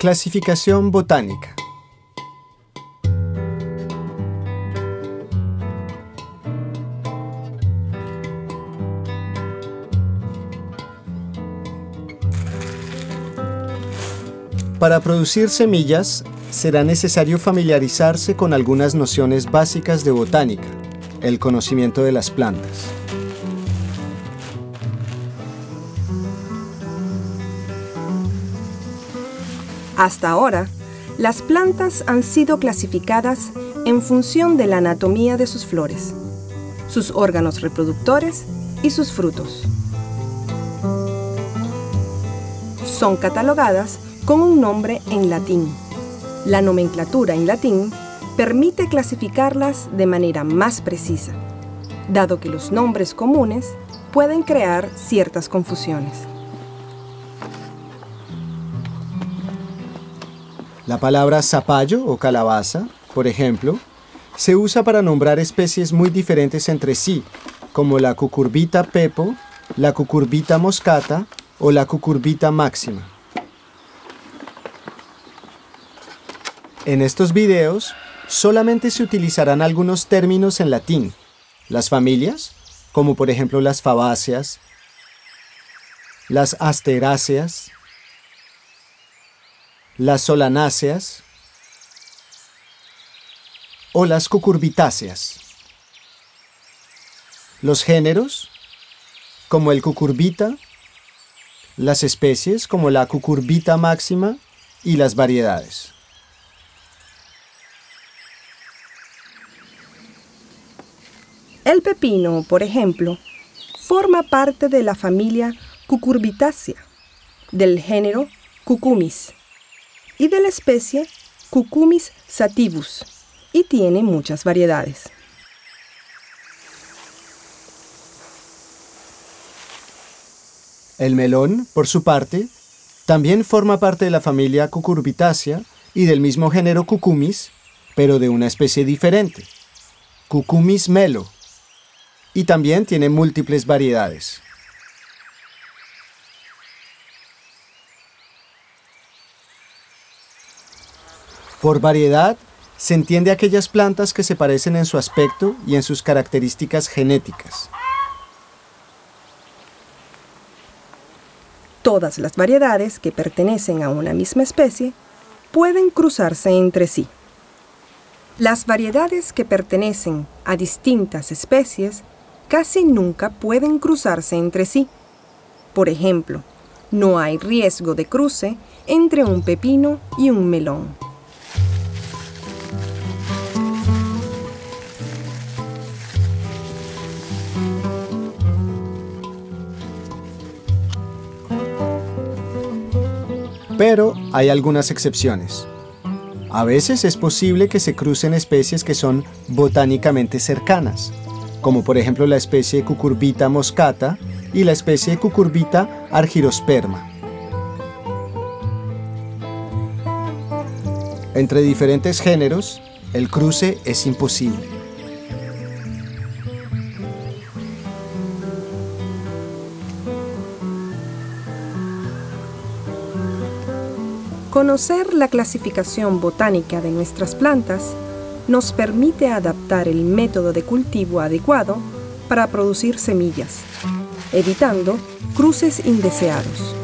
Clasificación botánica. Para producir semillas, será necesario familiarizarse con algunas nociones básicas de botánica, el conocimiento de las plantas. Hasta ahora, las plantas han sido clasificadas en función de la anatomía de sus flores, sus órganos reproductores y sus frutos. Son catalogadas con un nombre en latín. La nomenclatura en latín permite clasificarlas de manera más precisa, dado que los nombres comunes pueden crear ciertas confusiones. La palabra zapallo o calabaza, por ejemplo, se usa para nombrar especies muy diferentes entre sí, como la Cucurbita pepo, la Cucurbita moscata o la Cucurbita máxima. En estos videos, solamente se utilizarán algunos términos en latín. Las familias, como por ejemplo las fabáceas, las asteráceas, las solanáceas o las cucurbitáceas. Los géneros, como el cucurbita, las especies, como la Cucurbita máxima, y las variedades. El pepino, por ejemplo, forma parte de la familia Cucurbitaceae, del género Cucumis y de la especie Cucumis sativus, y tiene muchas variedades. El melón, por su parte, también forma parte de la familia Cucurbitaceae y del mismo género Cucumis, pero de una especie diferente, Cucumis melo, y también tiene múltiples variedades. Por variedad, se entiende aquellas plantas que se parecen en su aspecto y en sus características genéticas. Todas las variedades que pertenecen a una misma especie pueden cruzarse entre sí. Las variedades que pertenecen a distintas especies casi nunca pueden cruzarse entre sí. Por ejemplo, no hay riesgo de cruce entre un pepino y un melón. Pero hay algunas excepciones. A veces es posible que se crucen especies que son botánicamente cercanas, como por ejemplo la especie Cucurbita moscata y la especie Cucurbita argyrosperma. Entre diferentes géneros, el cruce es imposible. Conocer la clasificación botánica de nuestras plantas nos permite adaptar el método de cultivo adecuado para producir semillas, evitando cruces indeseados.